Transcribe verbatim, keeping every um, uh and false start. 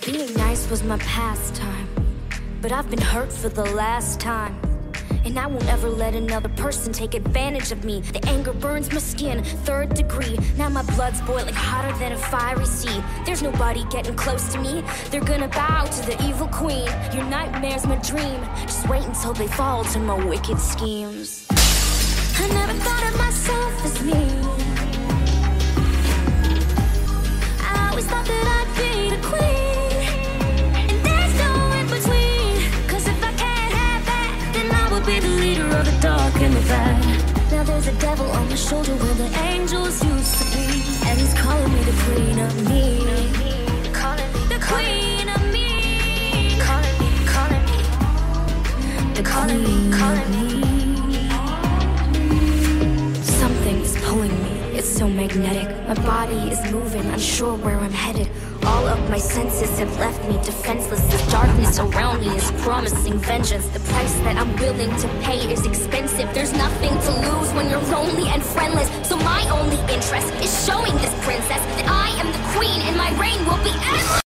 Being nice was my pastime, but I've been hurt for the last time. And I won't ever let another person take advantage of me. The anger burns my skin, third degree. Now my blood's boiling hotter than a fiery sea. There's nobody getting close to me. They're gonna bow to the evil queen. Your nightmare's my dream. Just wait until they fall to my wicked schemes. I never thought of myself as me. I always thought that I'd be the queen, and there's no in between. Cause if I can't have that, then I will be the leader of the dark and the bad. Now there's a devil on my shoulder where the angels used to be, and he's calling me the queen of me. Calling me the queen of me. Calling me, calling me. The calling me, calling me. Something's pulling me. It's so magnetic. My body is moving, unsure where I'm headed. All of my senses have left me defenseless. This darkness around me is promising vengeance. The price that I'm willing to pay is expensive. There's nothing to lose when you're lonely and friendless. So my only interest